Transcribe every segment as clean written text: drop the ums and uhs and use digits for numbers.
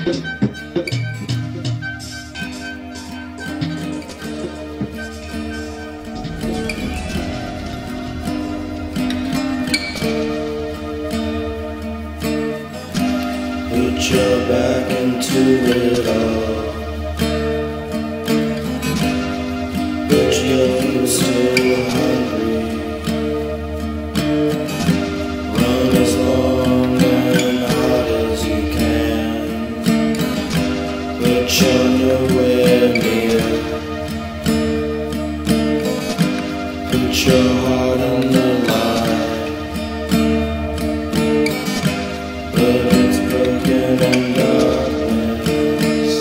Put your back into it all, but you're still hungry. Run as long and hard as you can, but you're nowhere near. Put your heart on the line, but it's broken and darkness.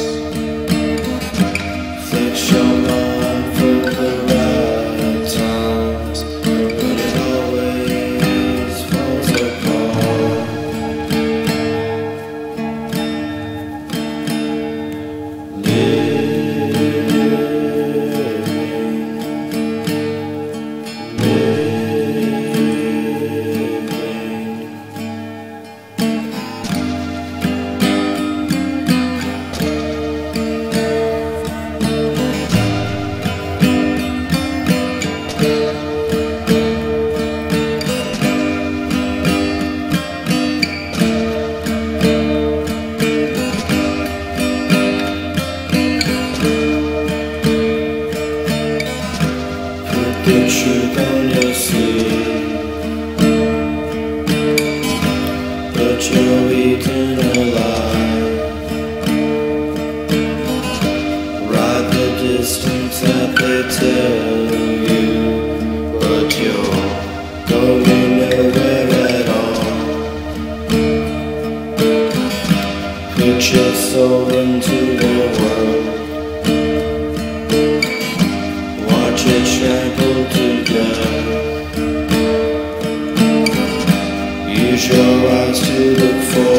Fix your mind for the right times, but it always falls apart. The truth on your sleeve, but you're eaten alive. Ride the distance that they tell you, but you're going nowhere at all. Put your soul into the world, watch it trample to death. Use your eyes to look for